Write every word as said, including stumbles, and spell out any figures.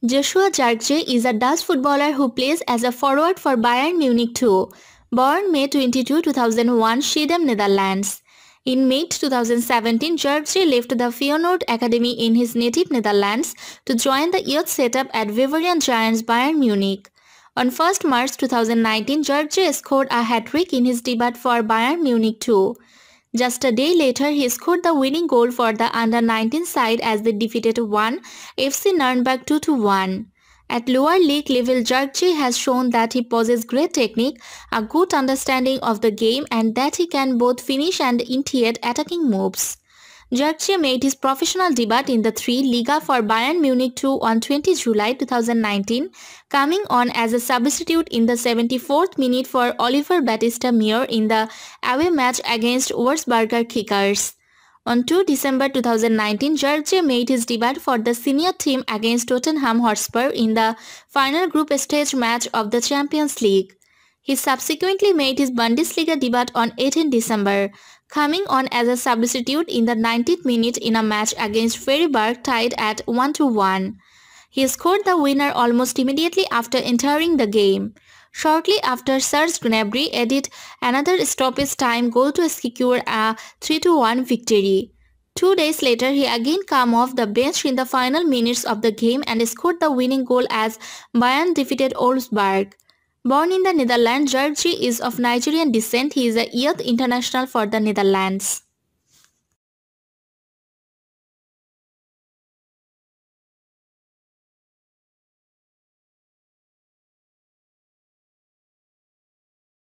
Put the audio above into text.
Joshua Zirkzee is a Dutch footballer who plays as a forward for Bayern Munich two. Born May twenty-second, two thousand one, Schiedam, Netherlands. In May two thousand seventeen, Zirkzee left the Feyenoord Academy in his native Netherlands to join the youth setup at Bavarian giants Bayern Munich. On first March two thousand nineteen, Zirkzee scored a hat-trick in his debut for Bayern Munich two. Just a day later, he scored the winning goal for the under nineteen side as they defeated one F C Nuremberg two to one. At lower league level, Zirkzee has shown that he possesses great technique, a good understanding of the game, and that he can both finish and initiate attacking moves. Zirkzee made his professional debut in the three Liga for Bayern Munich two on twentieth July two thousand nineteen, coming on as a substitute in the seventy-fourth minute for Oliver Batista Meyer in the away match against Wolfsberger Kickers. On second December two thousand nineteen, Zirkzee made his debut for the senior team against Tottenham Hotspur in the final group stage match of the Champions League. He subsequently made his Bundesliga debut on eighteenth December, coming on as a substitute in the ninetieth minute in a match against Freiburg tied at one to one. He scored the winner almost immediately after entering the game. Shortly after, Serge Gnabry added another stoppage time goal to secure a three to one victory. Two days later, he again came off the bench in the final minutes of the game and scored the winning goal as Bayern defeated Wolfsburg. Born in the Netherlands, Zirkzee is of Nigerian descent. He is a youth international for the Netherlands.